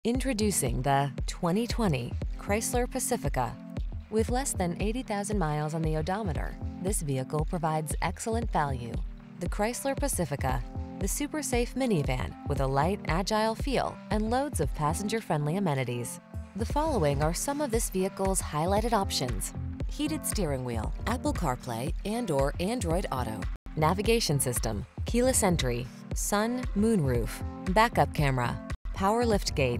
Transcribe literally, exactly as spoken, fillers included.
Introducing the twenty twenty Chrysler Pacifica. With less than eighty thousand miles on the odometer, this vehicle provides excellent value. The Chrysler Pacifica, the super safe minivan with a light, agile feel and loads of passenger-friendly amenities. The following are some of this vehicle's highlighted options: heated steering wheel, Apple CarPlay and or Android Auto, navigation system, keyless entry, sun, moonroof, backup camera, power liftgate,